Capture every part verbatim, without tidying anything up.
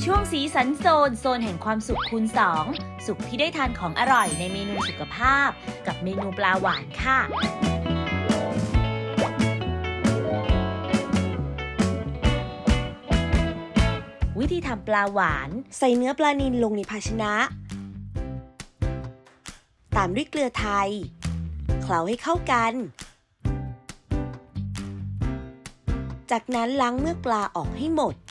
ช่วงสีสันโซนโซนแห่งความสุขคูณสองสุขที่ได้ทานของอร่อยในเมนูสุขภาพกับเมนูปลาหวานค่ะวิธีทำปลาหวานใส่เนื้อปลานิลลงในภาชนะตามด้วยเกลือไทยเคล้าให้เข้ากันจากนั้นล้างเมือกปลาออกให้หมด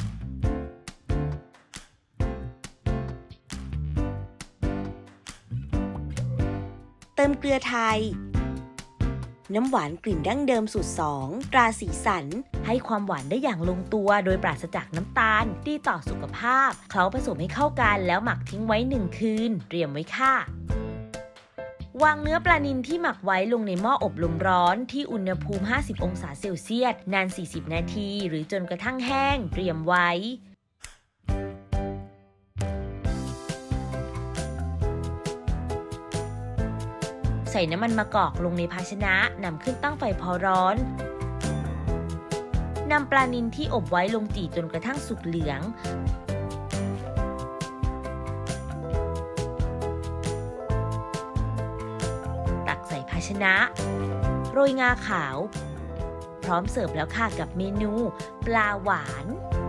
เติมเกลือไทยน้ำหวานกลิ่นดั้งเดิมสูตรสองตราสีสันให้ความหวานได้อย่างลงตัวโดยปราศจากน้ำตาลดีต่อสุขภาพเคล้าผสมให้เข้ากันแล้วหมักทิ้งไว้หนึ่งคืนเตรียมไว้ค่ะวางเนื้อปลานิลที่หมักไว้ลงในหม้ออบลมร้อนที่อุณหภูมิห้าสิบองศาเซลเซียสนานสี่สิบนาทีหรือจนกระทั่งแห้งเตรียมไว้ใส่น้ำมันมะกอกลงในภาชนะนำขึ้นตั้งไฟพอร้อนนำปลานิลที่อบไว้ลงจี่จนกระทั่งสุกเหลืองตักใส่ภาชนะโรยงาขาวพร้อมเสิร์ฟแล้วค่ะกับเมนูปลาหวาน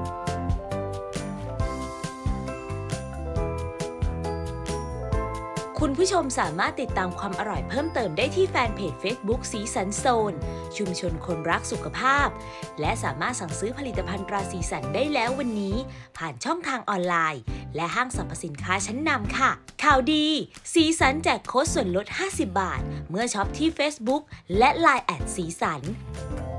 คุณผู้ชมสามารถติดตามความอร่อยเพิ่มเติมได้ที่แฟนเพจ Facebook สีสันโซนชุมชนคนรักสุขภาพและสามารถสั่งซื้อผลิตภัณฑ์ตราสีสันได้แล้ววันนี้ผ่านช่องทางออนไลน์และห้างสรรพสินค้าชั้นนำค่ะข่าวดีสีสันแจกโค้ดส่วนลดห้าสิบบาทเมื่อช็อปที่ Facebook และ ไลน์ แอทสีสัน